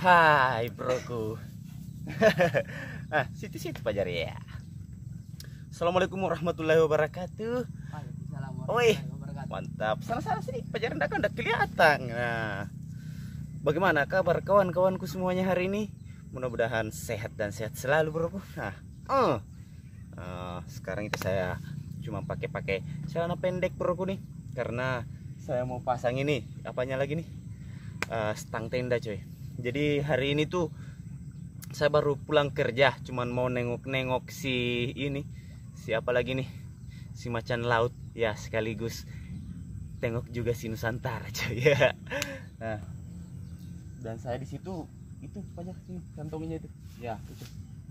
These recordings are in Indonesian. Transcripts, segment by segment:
Hai broku. Situ-situ Pajar ya. Assalamualaikum warahmatullahi wabarakatuh. Oi, mantap. Sana-sana sini Pajar, ndak kelihatan. Nah, bagaimana kabar kawan-kawanku semuanya hari ini? Mudah-mudahan sehat dan sehat selalu broku. Sekarang itu saya cuma pakai celana pendek broku nih, karena saya mau pasang ini apanya lagi nih, stang tenda coy. Jadi hari ini tuh saya baru pulang kerja, cuman mau nengok-nengok si siapa lagi nih, si macan laut ya, sekaligus tengok juga si Nusantara coy ya. Nah, dan saya di situ itu banyak sini kantongnya itu ya itu.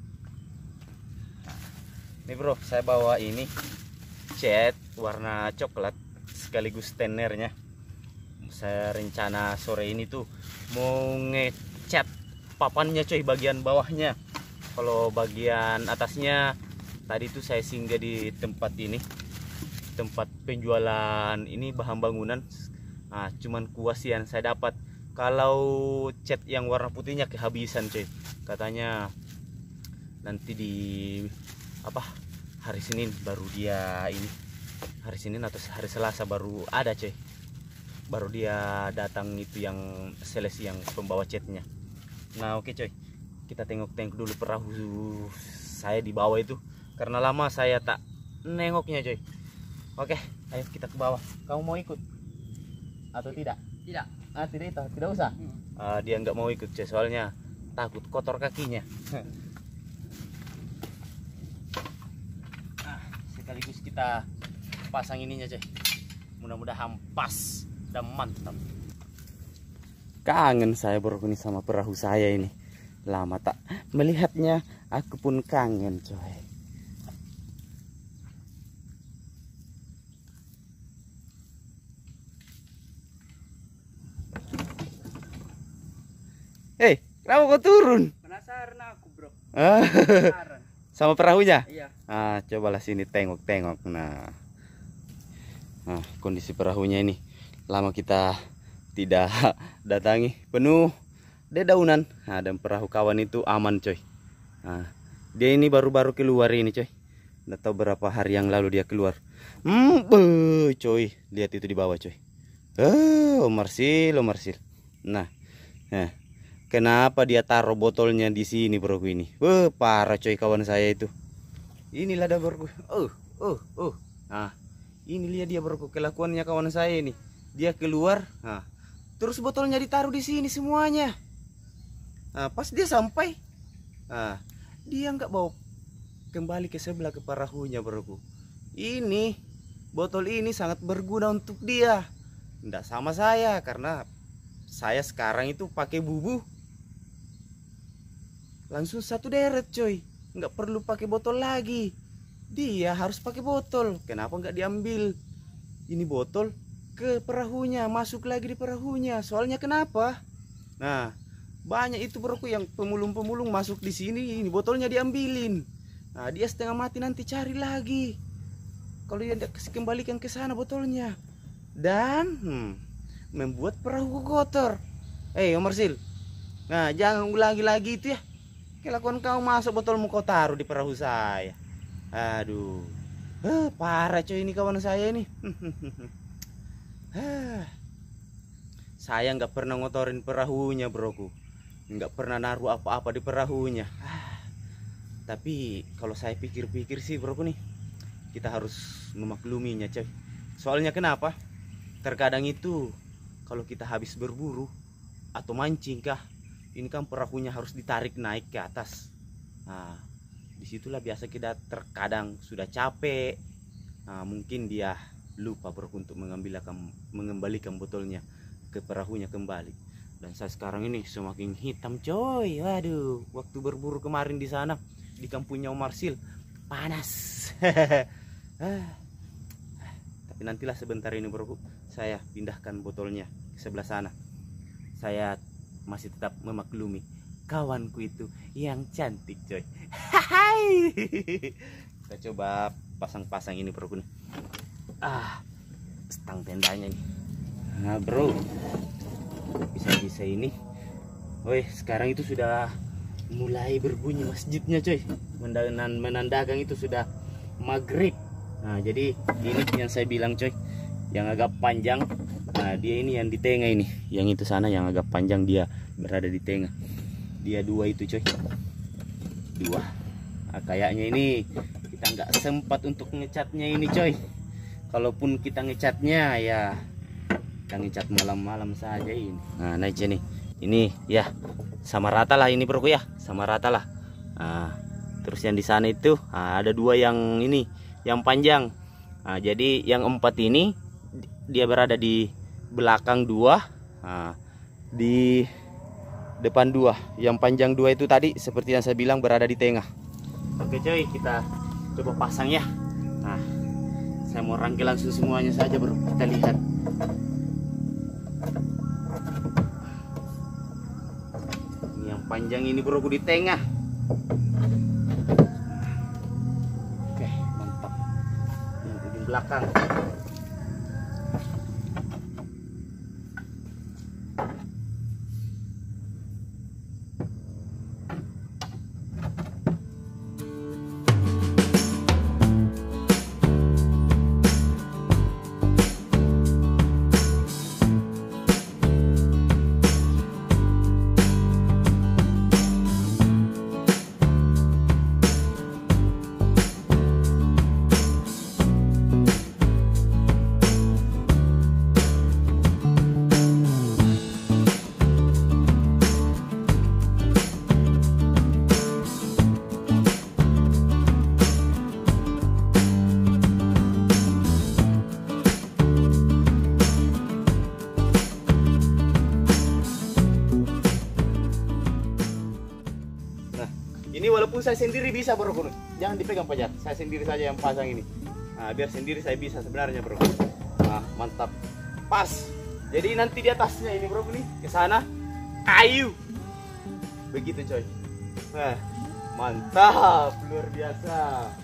Nih bro, saya bawa ini cat warna coklat sekaligus tenernya. Saya rencana sore ini tuh mau ngecat papannya coy, bagian bawahnya. Kalau bagian atasnya tadi tuh saya singgah di tempat ini, tempat penjualan ini bahan bangunan. Nah, cuman kuasian saya dapat kalau cat yang warna putihnya kehabisan coy. Katanya nanti di hari Senin baru dia ini, hari Senin atau hari Selasa baru ada coy, baru dia datang itu yang seleksi yang pembawa catnya. Nah oke coy, kita tengok-tengok dulu perahu saya di bawah itu, karena lama saya tak nengoknya coy. Oke, ayo kita ke bawah. Kamu mau ikut atau tidak? Tidak. Tidak usah. Dia nggak mau ikut coy, soalnya takut kotor kakinya. Sekaligus kita pasang ininya coy, mudah-mudahan pas dan mantap. Kangen saya bro ini sama perahu saya ini, lama tak melihatnya, aku pun kangen coy. Kenapa kau turun? Penasaran aku bro. Penasaran. Sama perahunya? Iya. Cobalah sini tengok-tengok. Nah, kondisi perahunya ini lama kita tidak datangi, penuh dedaunan. Dan perahu kawan itu aman coy. Dia ini baru-baru keluar ini coy. Nggak tahu berapa hari yang lalu dia keluar. Coy, lihat itu di bawah coy. Marsil. Nah, kenapa dia taruh botolnya di sini bro ini? Parah coy kawan saya itu. Inilah dah bro. Ini lihat dia bro, kelakuannya kawan saya ini. Dia keluar, terus botolnya ditaruh di sini semuanya. Pas dia sampai, dia nggak bawa kembali ke sebelah ke perahunya bro. Ini botol ini sangat berguna untuk dia. Nggak sama saya, karena saya sekarang itu pakai bubu langsung satu deret coy, nggak perlu pakai botol lagi. Dia harus pakai botol. Kenapa nggak diambil ini botol ke perahunya, masuk lagi di perahunya? Soalnya kenapa? Nah, banyak itu bro yang pemulung masuk di sini, ini botolnya diambilin. Nah, dia setengah mati nanti cari lagi. Kalau dia tidak kembalikan ke sana botolnya, dan membuat perahu kotor. Omar Sil, nah jangan ulangi lagi itu ya. Kelakuan kau, masuk botolmu kau taruh di perahu saya. Aduh, parah coy ini kawan saya ini. Saya nggak pernah ngotorin perahunya broku, nggak pernah naruh apa-apa di perahunya. Tapi kalau saya pikir-pikir sih broku nih, kita harus memakluminya coy. Soalnya kenapa? Terkadang itu kalau kita habis berburu atau mancing kah, ini kan perahunya harus ditarik naik ke atas. Disitulah biasa kita terkadang sudah capek. Mungkin dia lupa bro untuk mengembalikan botolnya ke perahunya kembali. Dan saya sekarang ini semakin hitam coy. Waduh, waktu berburu kemarin di sana di kampungnya Omar Sil panas. Tapi nantilah sebentar ini bro, saya pindahkan botolnya ke sebelah sana. Saya masih tetap memaklumi kawanku itu yang cantik coy. Kita coba pasang-pasang ini bro. Stang tendanya nih. Nah bro, bisa-bisa ini Woi, sekarang itu sudah mulai berbunyi masjidnya coy. Menandakan itu sudah maghrib. Nah, jadi ini yang saya bilang coy, yang agak panjang. Nah, dia ini yang di tengah ini. Yang itu sana yang agak panjang, dia berada di tengah. Dia dua itu coy. Dua. Nah, kayaknya ini kita nggak sempat untuk ngecatnya ini coy. Kalaupun kita ngecatnya ya kita ngecat malam-malam saja ini. Nah, naik nih. Ini ya sama rata lah ini bro ya, sama rata lah. Nah, terus yang di sana itu ada dua yang ini, yang panjang. Nah, jadi yang 4 ini dia berada di belakang 2, di depan 2. Yang panjang 2 itu tadi seperti yang saya bilang berada di tengah. Oke coy, kita coba pasang ya. Nah, saya mau rangkai langsung semuanya saja bro, kita lihat. Panjang ini bro di tengah. Oke, mantap. Yang di belakang. Ini walaupun saya sendiri bisa bro, jangan dipegang Fajar. Saya sendiri saja yang pasang ini. Nah, biar sendiri saya bisa sebenarnya bro. Nah, mantap. Pas. Jadi nanti di atasnya ini bro nih ke sana kayu. Begitu coy. Nah, mantap, luar biasa.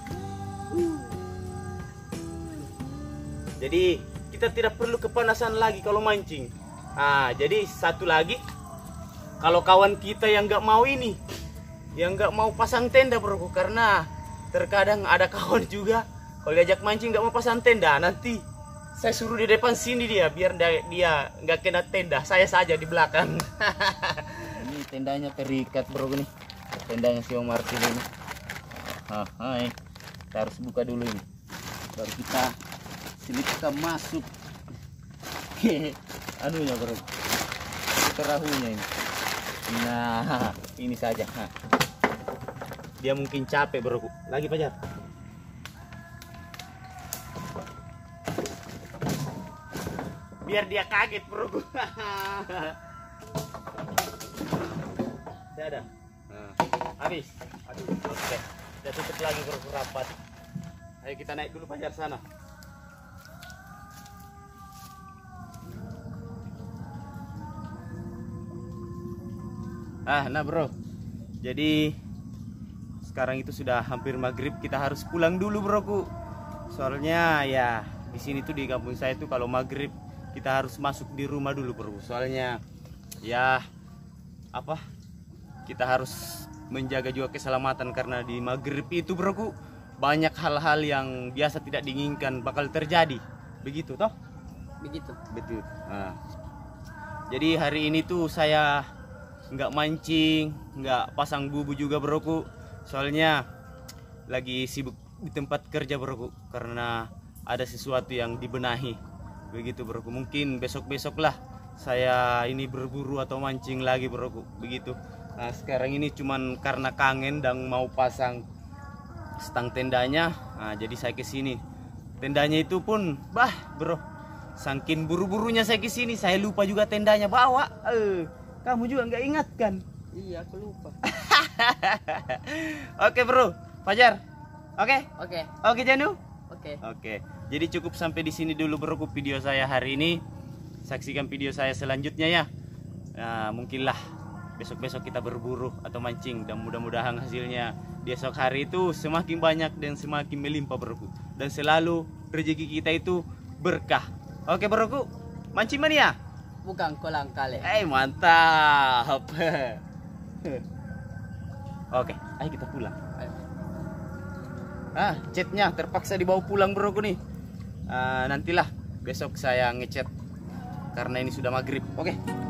Jadi kita tidak perlu kepanasan lagi kalau mancing. Nah, jadi satu lagi, kalau kawan kita yang nggak mau ini, yang nggak mau pasang tenda bro, karena terkadang ada kawan juga kalau diajak mancing nggak mau pasang tenda, nanti saya suruh di depan sini dia, biar dia nggak kena tenda, saya saja di belakang. Ini tendanya terikat bro nih, tendanya si Om Martin ini. Hai, kita harus buka dulu ini, baru kita selipkan masuk ke anunya bro, perahunya ini. Nah, ini saja. Nah, dia mungkin capek bro. Lagi Fajar. Biar dia kaget bro. Saya ada. Nah, habis. Aduh, oke. Kita tutup lagi bro, rapat. Ayo kita naik dulu Fajar sana. Nah bro, jadi sekarang itu sudah hampir maghrib, kita harus pulang dulu broku. Soalnya ya di sini tuh di kampung saya tuh kalau maghrib kita harus masuk di rumah dulu bro. Soalnya ya apa? Kita harus menjaga juga keselamatan karena di maghrib itu broku banyak hal-hal yang biasa tidak diinginkan bakal terjadi. Begitu toh? Begitu. Betul. Nah, jadi hari ini tuh saya nggak mancing, nggak pasang bubu juga broku, soalnya lagi sibuk di tempat kerja broku, karena ada sesuatu yang dibenahi. Begitu broku, mungkin besok-besok lah saya ini berburu atau mancing lagi broku, begitu. Nah sekarang ini cuman karena kangen dan mau pasang stang tendanya, nah, jadi saya kesini. Tendanya itu pun bah bro, saking buru-burunya saya kesini, saya lupa juga tendanya bawa. Kamu juga nggak ingat kan? Iya, aku lupa. Oke bro, Fajar. Oke Janu. Oke. Jadi cukup sampai di sini dulu bro video saya hari ini. Saksikan video saya selanjutnya ya. Nah, mungkinlah besok-besok kita berburu atau mancing, dan mudah-mudahan hasilnya di esok hari itu semakin banyak dan semakin melimpah bro. Dan selalu rezeki kita itu berkah. Oke bro, mancing mania. bukan kolang kale. Mantap. Oke, ayo kita pulang. Catnya terpaksa dibawa pulang bro nih. Nantilah besok saya ngecat karena ini sudah maghrib. Oke.